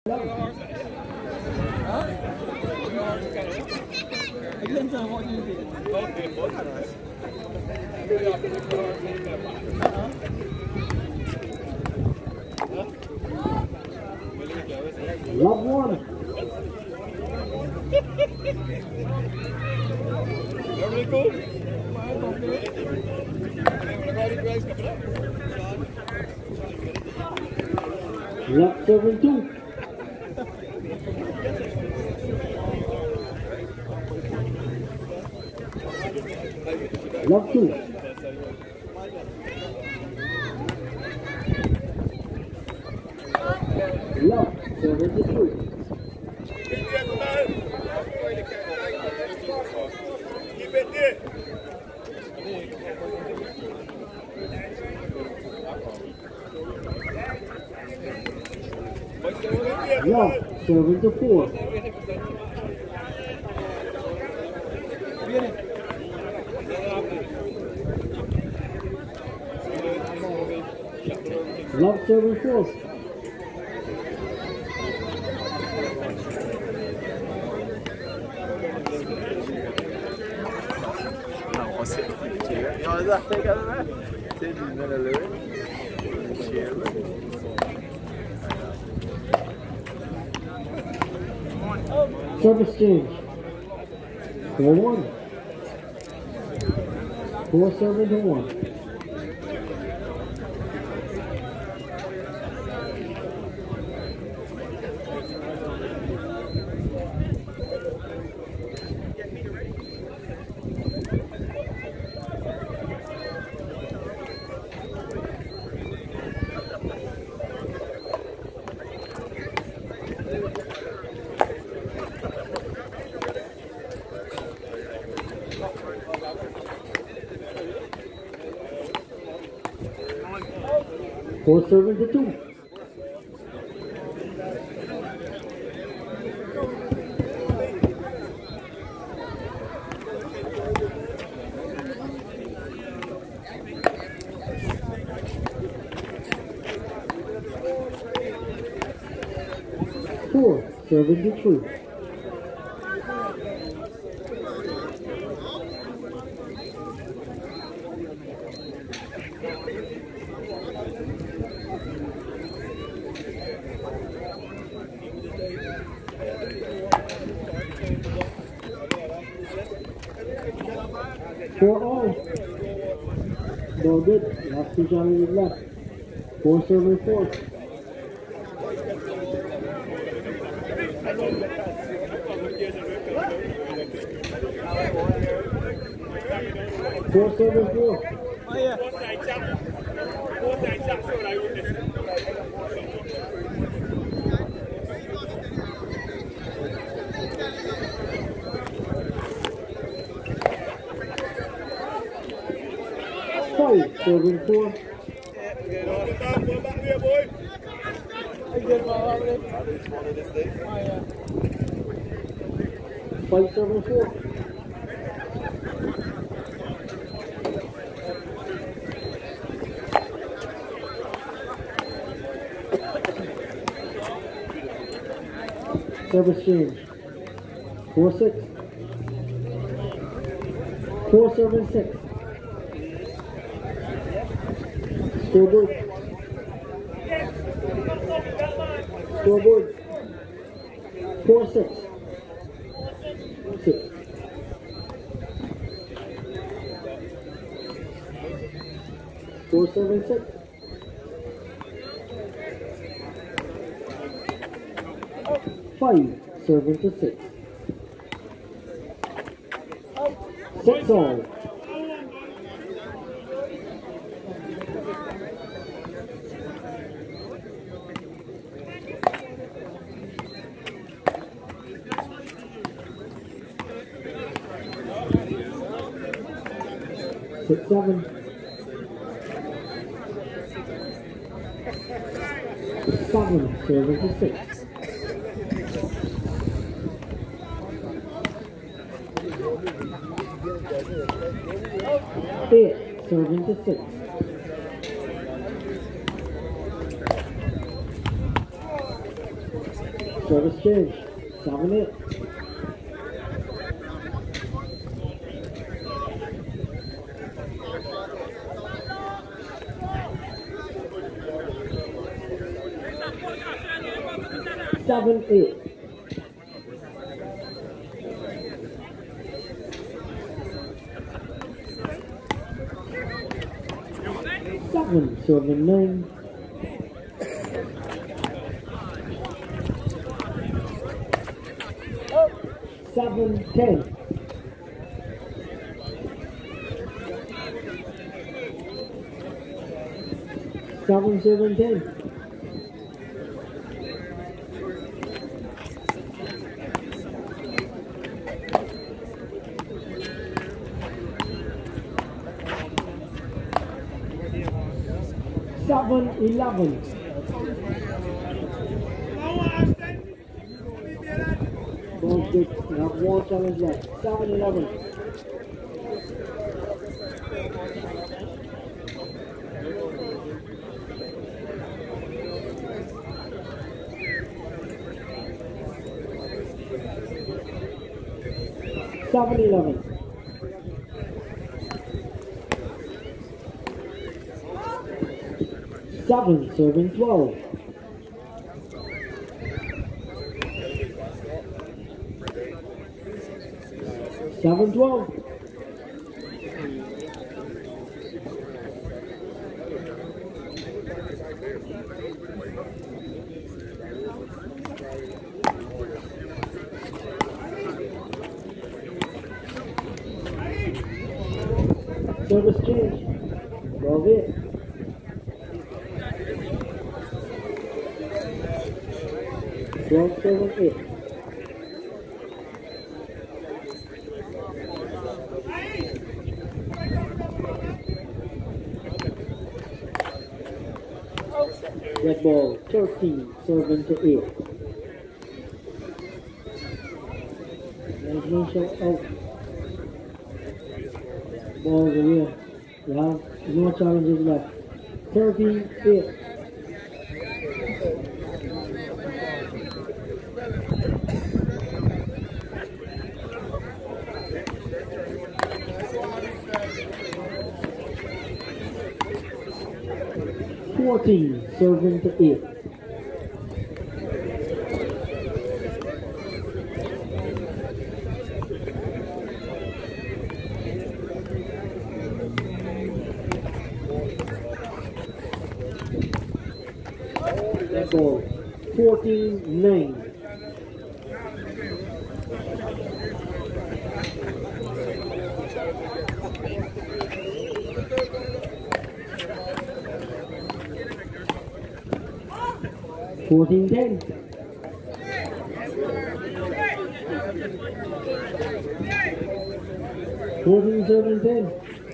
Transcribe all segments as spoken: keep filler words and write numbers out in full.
Depends on what you do. Love one. Everything cool? Love seven two. Love two. Love seventy three. Keep it there. Love seventy four. Love seven four. Ja, det är det kan det. Det är din eller hur? Service change. Four one. Four seven to one. Four seven to two. Four seven to three. Four all. No good. Last two Johnny left. Four seven four. Four seven four. Oh yeah. Five seven four. I get my already. Oh yeah. Five seven four. Service change. Four six. Four seven six. Scoreboard. Scoreboard. Four six. Six. Four seven six. Five seven to six. Six all. Six seven. Seven seven to six. Eight seven to six. Service change. seven eight. seven eight. seven serving nine. seven ten. seven seven ten. seven eleven. Don't get, you have one challenge left. seven eleven. seven eleven. seven serving twelve. seven twelve. Service change. twelve eight. twelve seven eight. Red ball thirteen, serving to eight. Imagination out. Ball away. You have no challenges left. thirteen eight. fourteen, serving to eight. That ball, fourteen nine. fourteen ten. fourteen seven ten.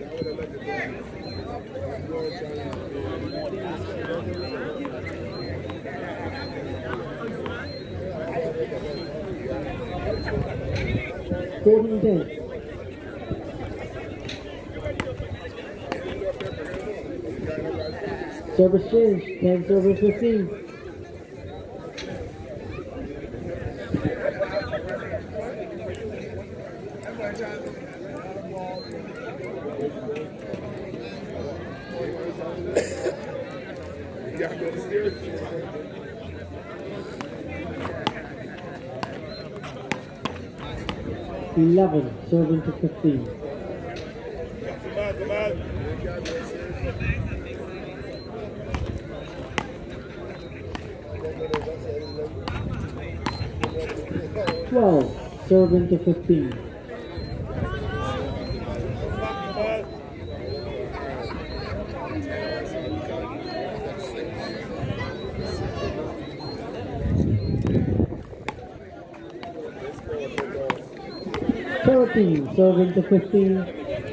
fourteen ten. Service change, ten service fifteen. eleven, serving to fifteen. Come on, come on. twelve, serving to fifteen. thirteen, serving to fifteen.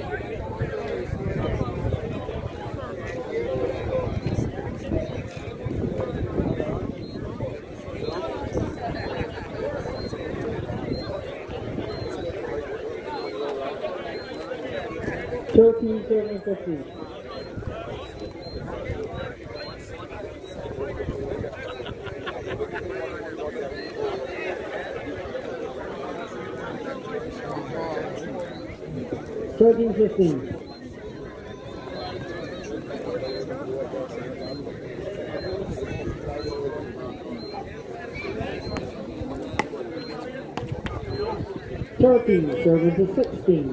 thirteen, serving fifteen. thirteen fifteen. Thirteen serving to sixteen.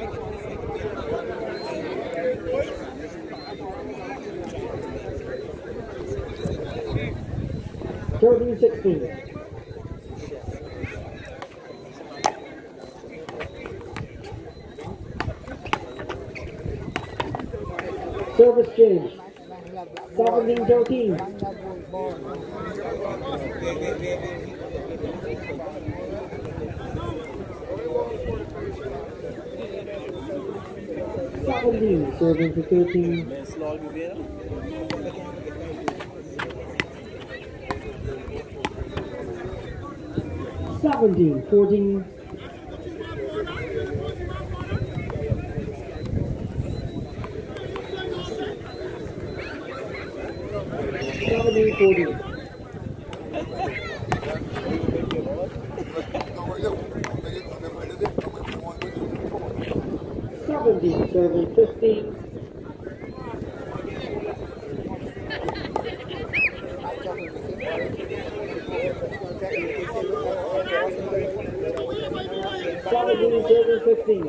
Thirteen sixteen. Service change. seventeen thirteen. seventeen serving to thirteen. seventeen fourteen. seventeen fourteen. seventeen serving fifteen. seventeen serving fifteen.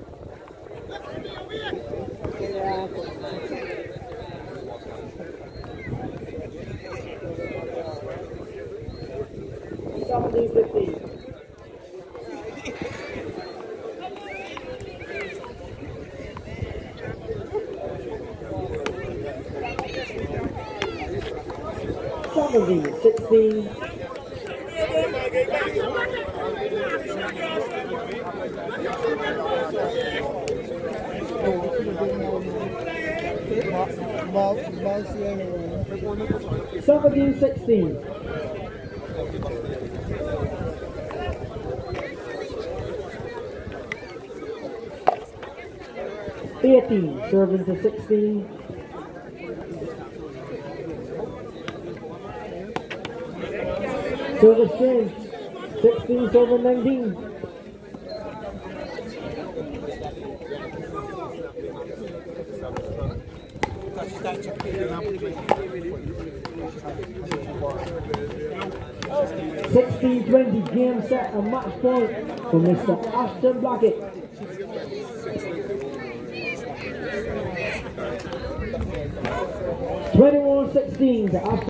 seventeen fifteen. seventeen sixteen. seventeen sixteen. eighteen serving to sixteen. Service change. sixteen serving nineteen. sixteen twenty game set and match point for Mister Ashton Blackett. twenty-one sixteen to Ashton.